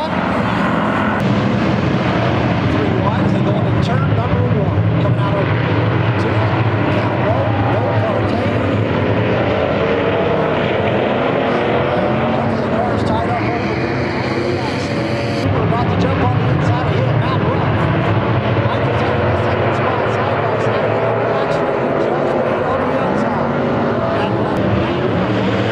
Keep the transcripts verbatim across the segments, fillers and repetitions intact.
front. Three wide as they go into turn number one. Coming out of two. Down low. No Partey. Couple of cars tied up over there. We're about to jump on the inside of him. Matt Ruff. Michael's out in the second spot. Side by side. Actually, just me on the outside. And uh, Matt Ruff.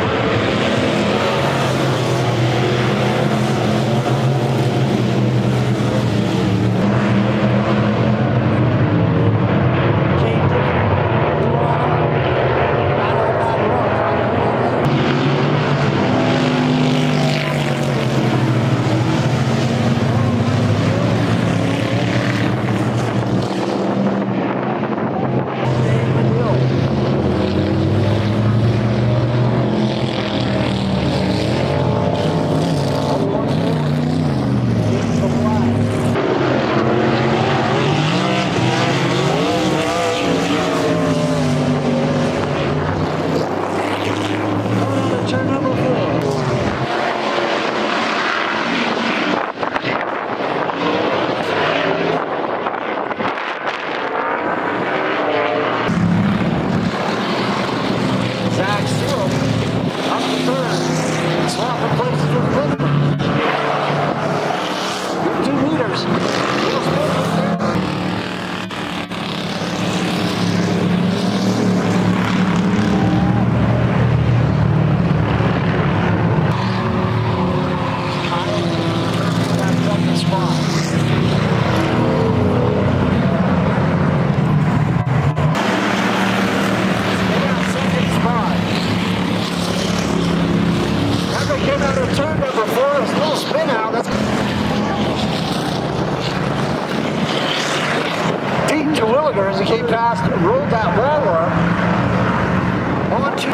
As he came past, rolled that wall up onto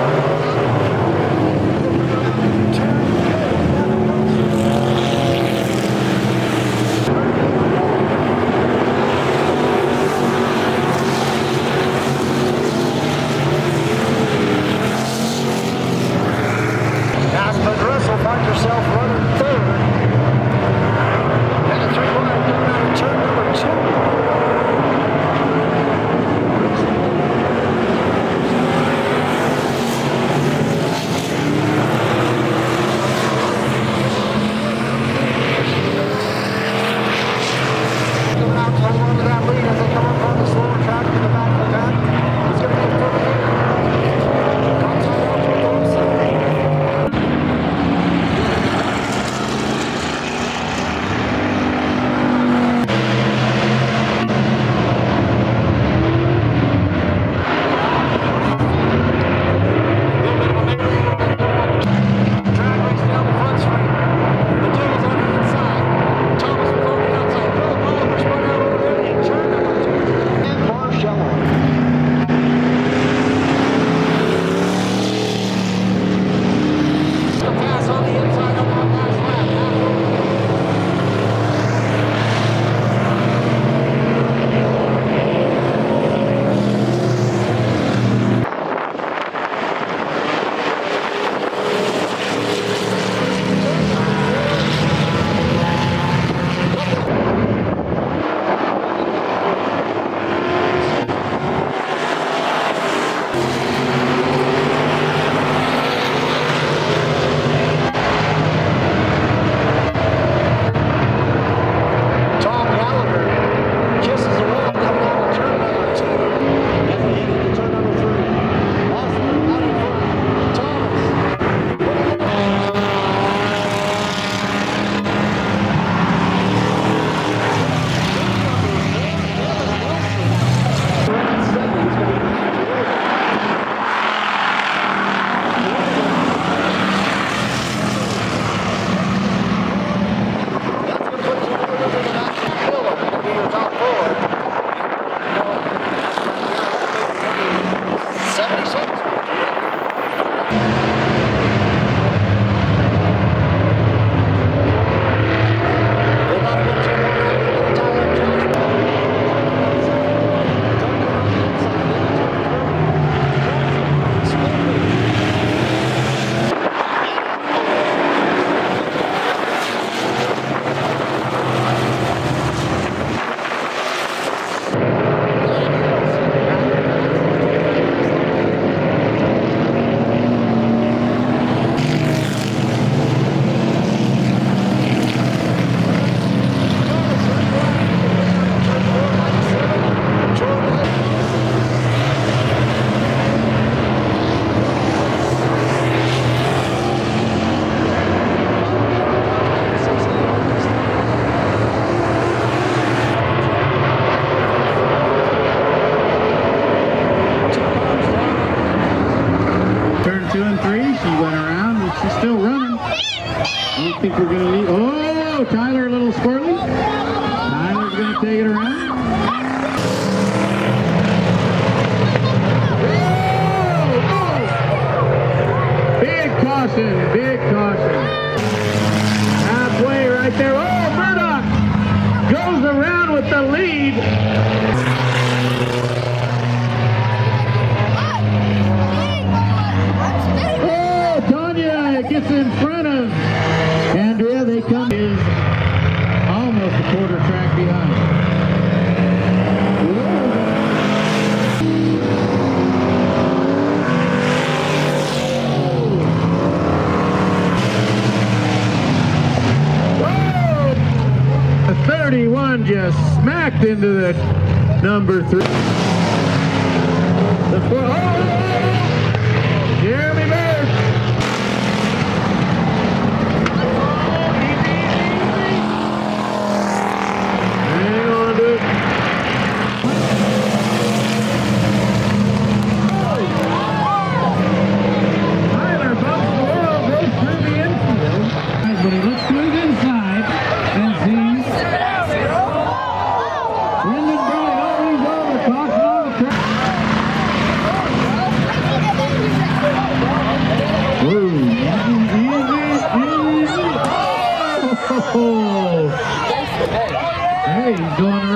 Aspen Russell finds herself running third. And a three wide coming out of turn number two. still running. I don't think we're going to leave. Oh, Tyler a little squirrely. Tyler's going to take it around. Big caution, big caution. Halfway right there. Oh, Murdoch goes around with the lead. Oh, Tanya gets in front of Andrea. They come is almost a quarter track behind. thirty-one just smacked into the number three. The four, oh, Jeremy Baird. Hang on to it. Tyler bumps the wall, goes through the infield. But he looks to his inside and sees Brendan Briley. Oh, he's over. Caution on the track. Ooh, easy, easy. Oh, hey, he's going